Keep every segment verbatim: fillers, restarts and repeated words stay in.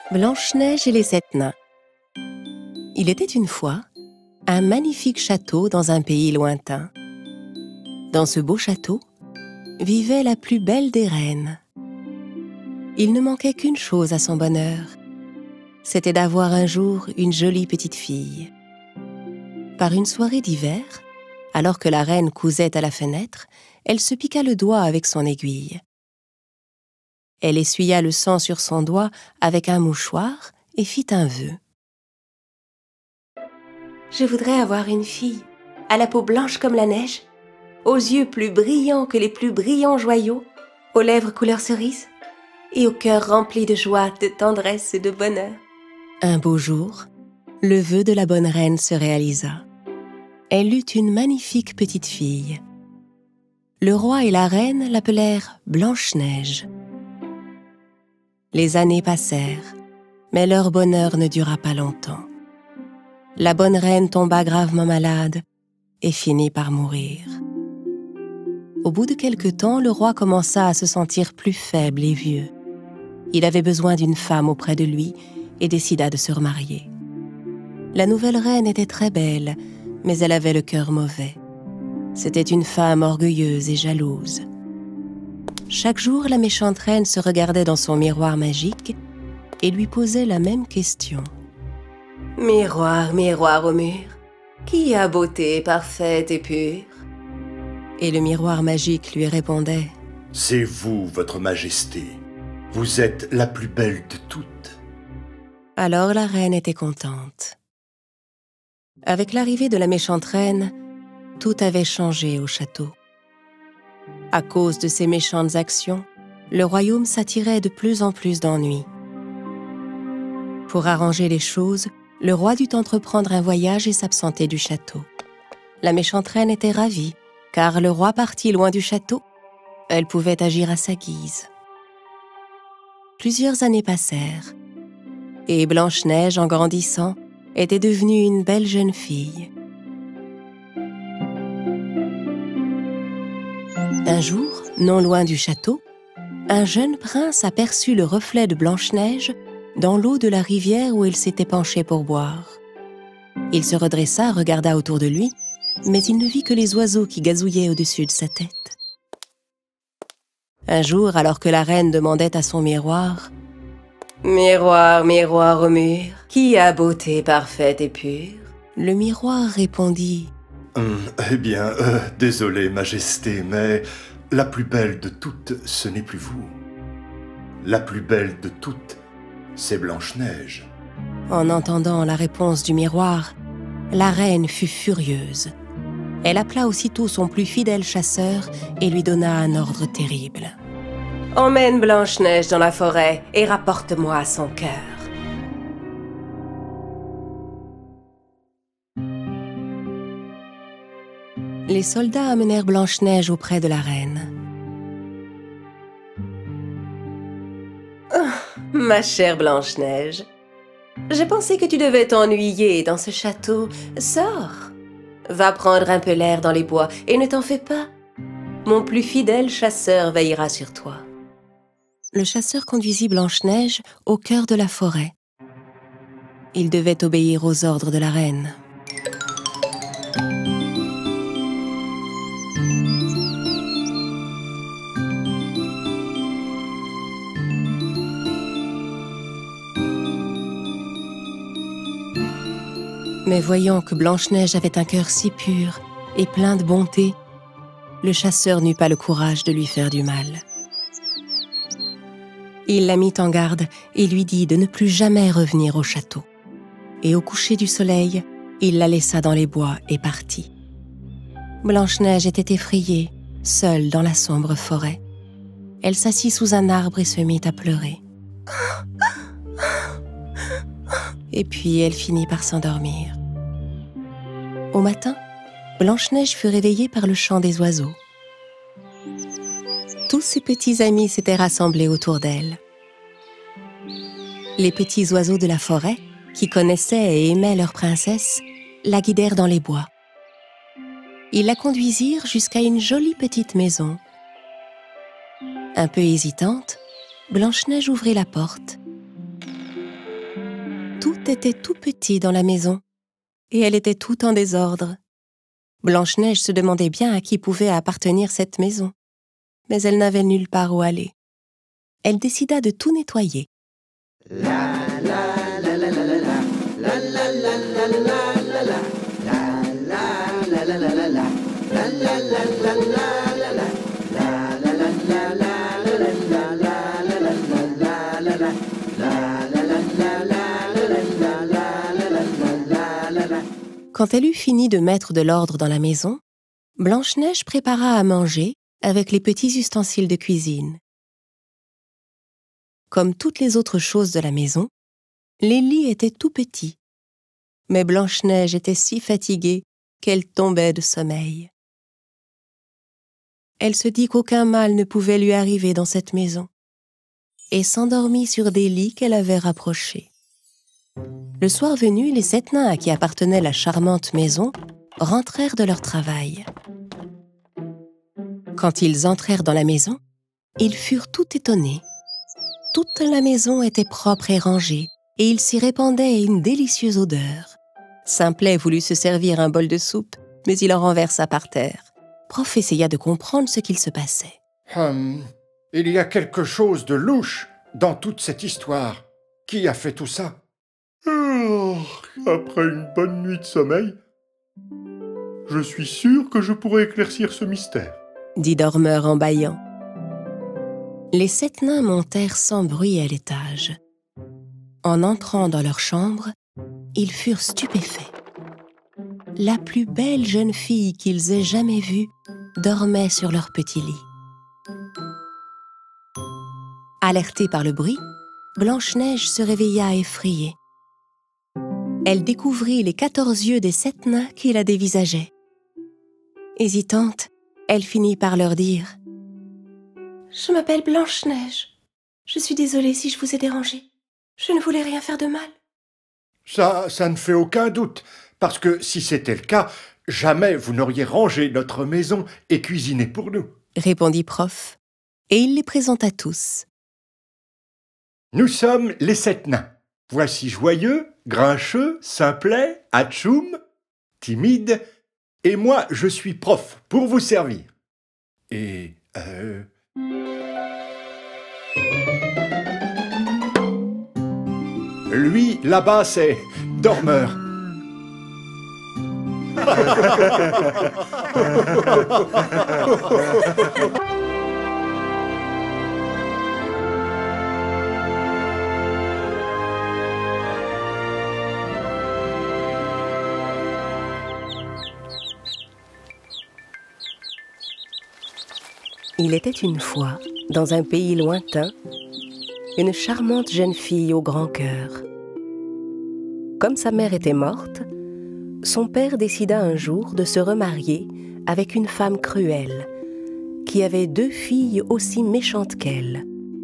Blanche-Neige et les sept nains. Il était une fois un magnifique château dans un pays lointain. Dans ce beau château vivait la plus belle des reines. Il ne manquait qu'une chose à son bonheur, c'était d'avoir un jour une jolie petite fille. Par une soirée d'hiver, alors que la reine cousait à la fenêtre, elle se piqua le doigt avec son aiguille. Elle essuya le sang sur son doigt avec un mouchoir et fit un vœu. « Je voudrais avoir une fille, à la peau blanche comme la neige, aux yeux plus brillants que les plus brillants joyaux, aux lèvres couleur cerise et au cœur rempli de joie, de tendresse et de bonheur. » Un beau jour, le vœu de la bonne reine se réalisa. Elle eut une magnifique petite fille. Le roi et la reine l'appelèrent Blanche-Neige. Les années passèrent, mais leur bonheur ne dura pas longtemps. La bonne reine tomba gravement malade et finit par mourir. Au bout de quelque temps, le roi commença à se sentir plus faible et vieux. Il avait besoin d'une femme auprès de lui et décida de se remarier. La nouvelle reine était très belle, mais elle avait le cœur mauvais. C'était une femme orgueilleuse et jalouse. Chaque jour, la méchante reine se regardait dans son miroir magique et lui posait la même question. « Miroir, miroir au mur, qui a beauté parfaite et pure ?» Et le miroir magique lui répondait « C'est vous, votre majesté. Vous êtes la plus belle de toutes. » Alors la reine était contente. Avec l'arrivée de la méchante reine, tout avait changé au château. À cause de ses méchantes actions, le royaume s'attirait de plus en plus d'ennuis. Pour arranger les choses, le roi dut entreprendre un voyage et s'absenter du château. La méchante reine était ravie, car le roi parti loin du château, elle pouvait agir à sa guise. Plusieurs années passèrent, et Blanche-Neige, en grandissant, était devenue une belle jeune fille. Un jour, non loin du château, un jeune prince aperçut le reflet de Blanche-Neige dans l'eau de la rivière où il s'était penché pour boire. Il se redressa, regarda autour de lui, mais il ne vit que les oiseaux qui gazouillaient au-dessus de sa tête. Un jour, alors que la reine demandait à son miroir « Miroir, miroir au mur, qui a beauté parfaite et pure ?» Le miroir répondit Hum, Eh bien, euh, désolé, majesté, mais la plus belle de toutes, ce n'est plus vous. La plus belle de toutes, c'est Blanche-Neige. En entendant la réponse du miroir, la reine fut furieuse. Elle appela aussitôt son plus fidèle chasseur et lui donna un ordre terrible. « Emmène Blanche-Neige dans la forêt et rapporte-moi son cœur. » Les soldats amenèrent Blanche-Neige auprès de la reine. Oh, « Ma chère Blanche-Neige, je pensais que tu devais t'ennuyer dans ce château. Sors, va prendre un peu l'air dans les bois et ne t'en fais pas. Mon plus fidèle chasseur veillera sur toi. » Le chasseur conduisit Blanche-Neige au cœur de la forêt. Il devait obéir aux ordres de la reine. Mais voyant que Blanche-Neige avait un cœur si pur et plein de bonté, le chasseur n'eut pas le courage de lui faire du mal. Il la mit en garde et lui dit de ne plus jamais revenir au château. Et au coucher du soleil, il la laissa dans les bois et partit. Blanche-Neige était effrayée, seule dans la sombre forêt. Elle s'assit sous un arbre et se mit à pleurer. Et puis elle finit par s'endormir. Au matin, Blanche-Neige fut réveillée par le chant des oiseaux. Tous ses petits amis s'étaient rassemblés autour d'elle. Les petits oiseaux de la forêt, qui connaissaient et aimaient leur princesse, la guidèrent dans les bois. Ils la conduisirent jusqu'à une jolie petite maison. Un peu hésitante, Blanche-Neige ouvrit la porte. Tout était tout petit dans la maison, et elle était tout en désordre. Blanche-Neige se demandait bien à qui pouvait appartenir cette maison, mais elle n'avait nulle part où aller. Elle décida de tout nettoyer. Quand elle eut fini de mettre de l'ordre dans la maison, Blanche-Neige prépara à manger avec les petits ustensiles de cuisine. Comme toutes les autres choses de la maison, les lits étaient tout petits. Mais Blanche-Neige était si fatiguée qu'elle tombait de sommeil. Elle se dit qu'aucun mal ne pouvait lui arriver dans cette maison et s'endormit sur des lits qu'elle avait rapprochés. Le soir venu, les sept nains à qui appartenait la charmante maison rentrèrent de leur travail. Quand ils entrèrent dans la maison, ils furent tout étonnés. Toute la maison était propre et rangée, et il s'y répandait une délicieuse odeur. Simplet voulut se servir un bol de soupe, mais il en renversa par terre. Prof essaya de comprendre ce qu'il se passait. Hum, il y a quelque chose de louche dans toute cette histoire. Qui a fait tout ça? Oh, après une bonne nuit de sommeil, je suis sûr que je pourrai éclaircir ce mystère, dit Dormeur en bâillant. Les sept nains montèrent sans bruit à l'étage. En entrant dans leur chambre, ils furent stupéfaits. La plus belle jeune fille qu'ils aient jamais vue dormait sur leur petit lit. Alertée par le bruit, Blanche-Neige se réveilla effrayée. Elle découvrit les quatorze yeux des sept nains qui la dévisageaient. Hésitante, elle finit par leur dire « Je m'appelle Blanche-Neige. Je suis désolée si je vous ai dérangé. Je ne voulais rien faire de mal. » Ça, ça ne fait aucun doute, parce que si c'était le cas, jamais vous n'auriez rangé notre maison et cuisiné pour nous, répondit Prof, et il les présenta tous. Nous sommes les sept nains. Voici Joyeux, Grincheux, Simplet, Atchoum, Timide, et moi je suis Prof pour vous servir. Et euh... lui, là-bas, c'est Dormeur. Il était une fois, dans un pays lointain, une charmante jeune fille au grand cœur. Comme sa mère était morte, son père décida un jour de se remarier avec une femme cruelle, qui avait deux filles aussi méchantes qu'elle.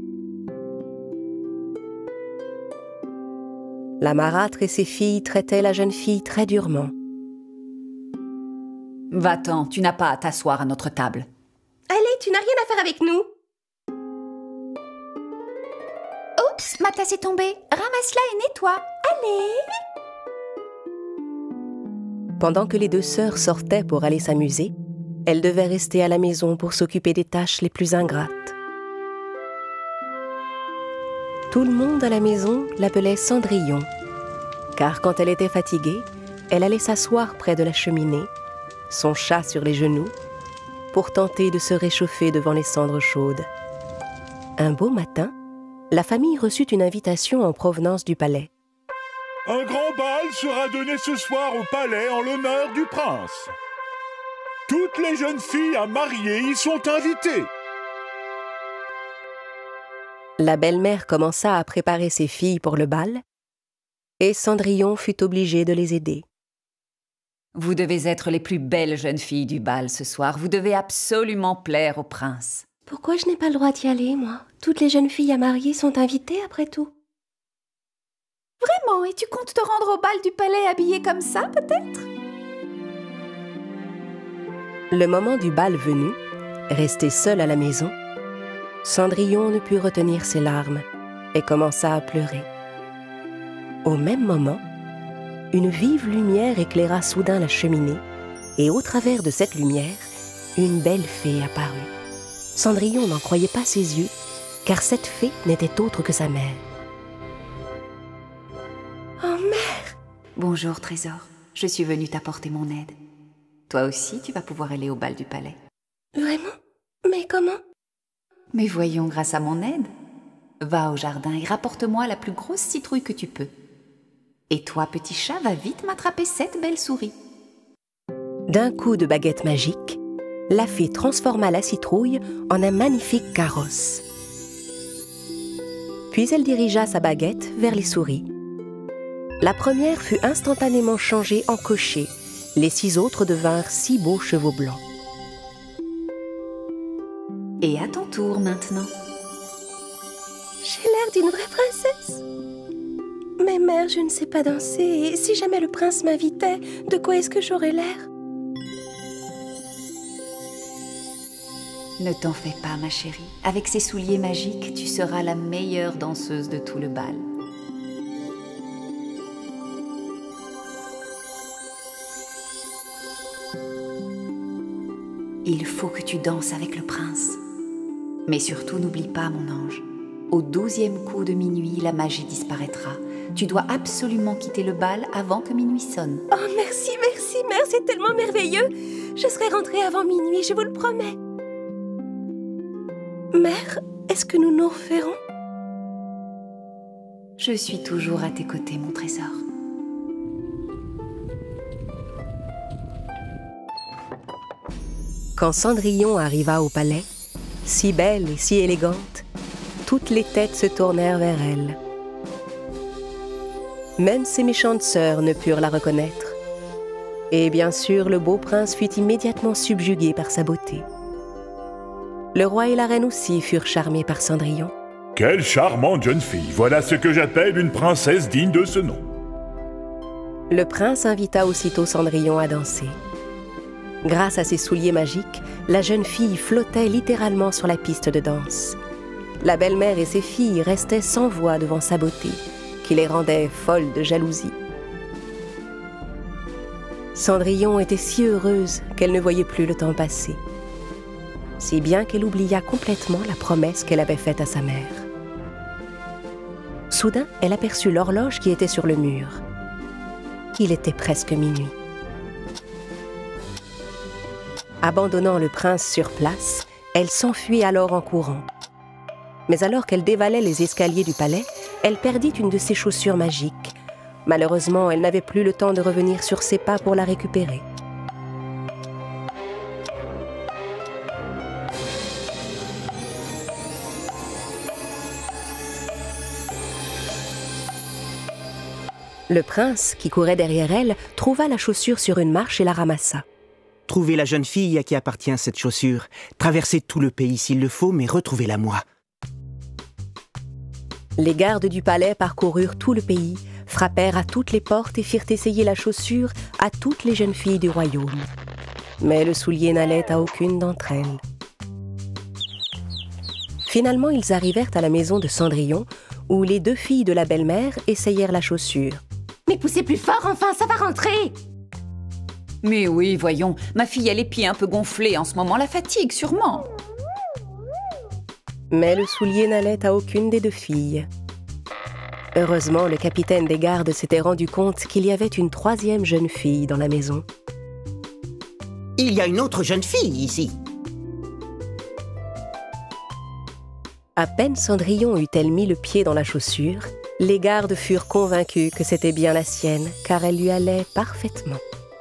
La marâtre et ses filles traitaient la jeune fille très durement. « Va-t'en, tu n'as pas à t'asseoir à notre table. »« Allez, tu n'as rien à faire avec nous. » « Oups, ma tasse est tombée. Ramasse-la et nettoie. Allez !» Pendant que les deux sœurs sortaient pour aller s'amuser, elle devait rester à la maison pour s'occuper des tâches les plus ingrates. Tout le monde à la maison l'appelait Cendrillon, car quand elle était fatiguée, elle allait s'asseoir près de la cheminée, son chat sur les genoux, pour tenter de se réchauffer devant les cendres chaudes. Un beau matin, la famille reçut une invitation en provenance du palais. Un grand bal sera donné ce soir au palais en l'honneur du prince. Toutes les jeunes filles à marier y sont invitées. La belle-mère commença à préparer ses filles pour le bal, et Cendrillon fut obligée de les aider. Vous devez être les plus belles jeunes filles du bal ce soir. Vous devez absolument plaire au prince. Pourquoi je n'ai pas le droit d'y aller, moi? Toutes les jeunes filles à marier sont invitées, après tout. Vraiment? Et tu comptes te rendre au bal du palais habillée comme ça, peut-être? Le moment du bal venu, restée seule à la maison, Cendrillon ne put retenir ses larmes et commença à pleurer. Au même moment, une vive lumière éclaira soudain la cheminée, et au travers de cette lumière, une belle fée apparut. Cendrillon n'en croyait pas ses yeux, car cette fée n'était autre que sa mère. Oh, mère! Bonjour, Trésor. Je suis venue t'apporter mon aide. Toi aussi, tu vas pouvoir aller au bal du palais. Vraiment? Mais comment? Mais voyons, grâce à mon aide. Va au jardin et rapporte-moi la plus grosse citrouille que tu peux. Et toi, petit chat, va vite m'attraper cette belle souris. D'un coup de baguette magique, la fée transforma la citrouille en un magnifique carrosse. Puis elle dirigea sa baguette vers les souris. La première fut instantanément changée en cocher. Les six autres devinrent six beaux chevaux blancs. Et à ton tour maintenant. J'ai l'air d'une vraie princesse. Mais mère, je ne sais pas danser. Et si jamais le prince m'invitait, de quoi est-ce que j'aurais l'air? Ne t'en fais pas, ma chérie. Avec ces souliers magiques, tu seras la meilleure danseuse de tout le bal. Il faut que tu danses avec le prince. Mais surtout, n'oublie pas, mon ange. Au douzième coup de minuit, la magie disparaîtra. Tu dois absolument quitter le bal avant que minuit sonne. Oh, merci, merci, mère, c'est tellement merveilleux. Je serai rentrée avant minuit, je vous le promets. Mère, est-ce que nous nous referrons? Je suis toujours à tes côtés, mon trésor. Quand Cendrillon arriva au palais, si belle et si élégante, toutes les têtes se tournèrent vers elle. Même ses méchantes sœurs ne purent la reconnaître. Et bien sûr, le beau prince fut immédiatement subjugué par sa beauté. Le roi et la reine aussi furent charmés par Cendrillon. Quelle charmante jeune fille! Voilà ce que j'appelle une princesse digne de ce nom. Le prince invita aussitôt Cendrillon à danser. Grâce à ses souliers magiques, la jeune fille flottait littéralement sur la piste de danse. La belle-mère et ses filles restaient sans voix devant sa beauté, qui les rendait folles de jalousie. Cendrillon était si heureuse qu'elle ne voyait plus le temps passer. Si bien qu'elle oublia complètement la promesse qu'elle avait faite à sa mère. Soudain, elle aperçut l'horloge qui était sur le mur. Il était presque minuit. Abandonnant le prince sur place, elle s'enfuit alors en courant. Mais alors qu'elle dévalait les escaliers du palais, elle perdit une de ses chaussures magiques. Malheureusement, elle n'avait plus le temps de revenir sur ses pas pour la récupérer. Le prince, qui courait derrière elle, trouva la chaussure sur une marche et la ramassa. Trouvez la jeune fille à qui appartient cette chaussure. Traversez tout le pays s'il le faut, mais retrouvez-la moi. Les gardes du palais parcoururent tout le pays, frappèrent à toutes les portes et firent essayer la chaussure à toutes les jeunes filles du royaume. Mais le soulier n'allait à aucune d'entre elles. Finalement, ils arrivèrent à la maison de Cendrillon, où les deux filles de la belle-mère essayèrent la chaussure. Mais poussez plus fort, enfin, ça va rentrer! Mais oui, voyons, ma fille a les pieds un peu gonflés en ce moment, la fatigue sûrement. Mais le soulier n'allait à aucune des deux filles. Heureusement, le capitaine des gardes s'était rendu compte qu'il y avait une troisième jeune fille dans la maison. Il y a une autre jeune fille ici. À peine Cendrillon eut-elle mis le pied dans la chaussure, les gardes furent convaincus que c'était bien la sienne, car elle lui allait parfaitement.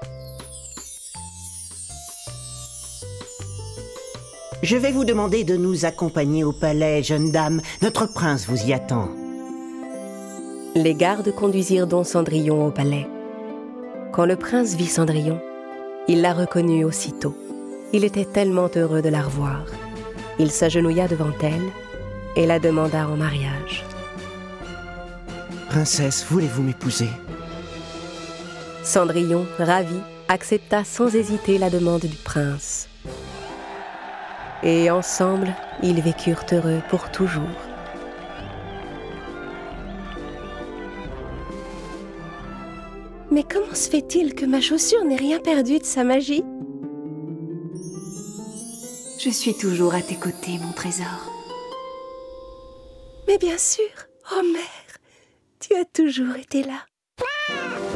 Je vais vous demander de nous accompagner au palais, jeune dame. Notre prince vous y attend. Les gardes conduisirent donc Cendrillon au palais. Quand le prince vit Cendrillon, il la reconnut aussitôt. Il était tellement heureux de la revoir. Il s'agenouilla devant elle et la demanda en mariage. Princesse, voulez-vous m'épouser? Cendrillon, ravi, accepta sans hésiter la demande du prince. Et ensemble, ils vécurent heureux pour toujours. Mais comment se fait-il que ma chaussure n'ait rien perdu de sa magie? Je suis toujours à tes côtés, mon trésor. Mais bien sûr, oh mère, tu as toujours été là.